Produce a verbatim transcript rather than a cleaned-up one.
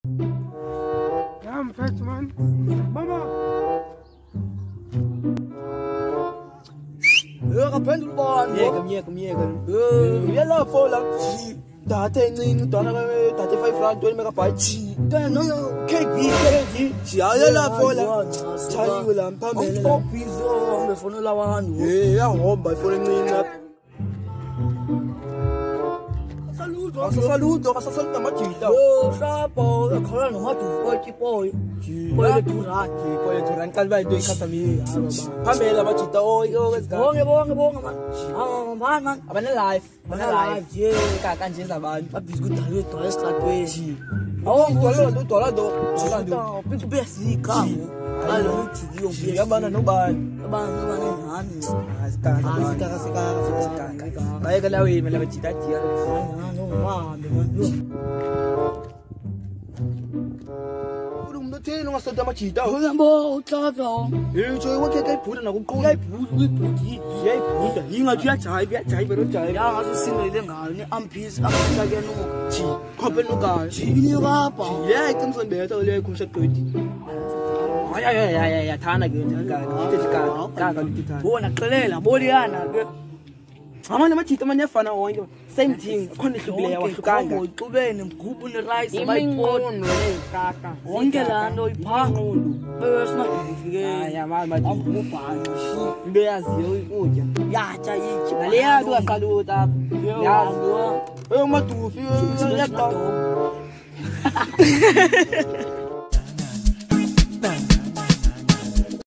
Yeah, I'm fat, man. Mama. Yeah, I pendul ball. Yeah, come here, come here, come. Yeah, Yalla for la. Date ning, dana date five franc, twenty mega pai. no, no. Cake, cake. She yalla for la. Charlie will am Pamela. Oh, pizza. I'm the phone la one. Yeah, I hope by following ning up. Saludo. Saludo, saludo, saludo, machita. Oh, sapo. Kaya no matu. Boy, boy. Boy, the turan. Boy, the turan. Kalba do ikasami. Pamela machita. Oh, yo, let's go. Bonge, bonge, bonge, man. Ah, man, man. Abana live. Abana live. Yeah. Kakan jesa ban. Abis good tayo to. Let's start with. Oh, tolo, do, tolo, do. Tolo, do. Pintu besi kamu. Kalau ni tigi yang biasa. Abana no ban. Abana no ban ni han. Sekarang, sekarang, sekarang, sekarang. Baik kalau ini malah cita cita. No, wah, dengan lu. Belum dah teh, nunggu sedang cita. Oh, yang bawa cakap. Eh, cuy, wak kayak pura nak kau. Yai putih, putih. Yai pura. Ingat dia cai, dia cai baru cai. Yang aku sini dia ngal ni ampis, ampis lagi nu. Ci, kau pun nunggu. Ci ini apa? Ya, itu mungkin betul dia konsep tu. Ya, ya, ya, ya, ya, tanah gitu. Kita cakap, cakap kita. Oh, nak kelela, boleh anak. Ama nama cita mana fana orang same thing. Kau ni sebeli awak suka kan? Tu ben, kubu ni rice, Baik pun, kakak. Orang kelan doi pang. Bers nak fikir. Ya, mal mal. Ampu pang. Biasa yo, uja. Ya, cai. Nalia dua salu tap. Ya, dua. Eh, matu, fiu, laptop.